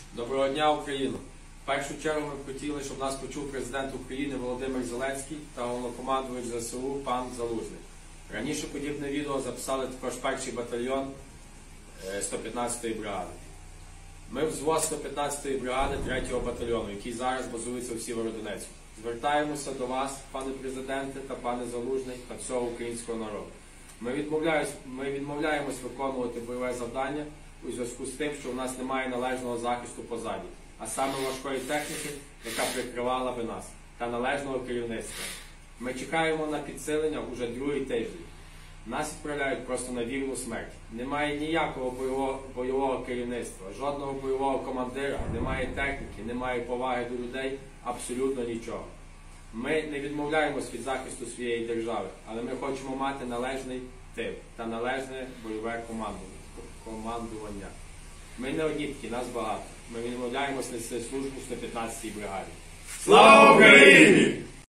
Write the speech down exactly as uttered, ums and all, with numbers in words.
Доброго дня, Україно! В першу чергу ми б хотіли, щоб нас почув президент України Володимир Зеленський та головнокомандувач зе се у пан Залужний. Раніше подібне відео записали також перший батальйон сто п'ятнадцятої бригади. Ми взвод сто п'ятнадцятої бригади третього батальйону, який зараз базується у Северодонецьку. Звертаємося до вас, пане президенте та пане Залужний, та всього українського народу. Ми, ми відмовляємось виконувати бойове завдання у зв'язку з тим, що у нас немає належного захисту позаді, а саме важкої техніки, яка прикривала би нас, та належного керівництва. Ми чекаємо на підсилення уже другий тиждень. Нас відправляють просто на вірну смерть. Немає ніякого бойового, бойового керівництва, жодного бойового командира, немає техніки, немає поваги до людей, абсолютно нічого. Ми не відмовляємось від захисту своєї держави, але ми хочемо мати належний тип та належне бойове командування. Ми не одні такі, нас багато. Ми відмовляємось нести службу в сто п'ятнадцятій бригаді. Слава Україні!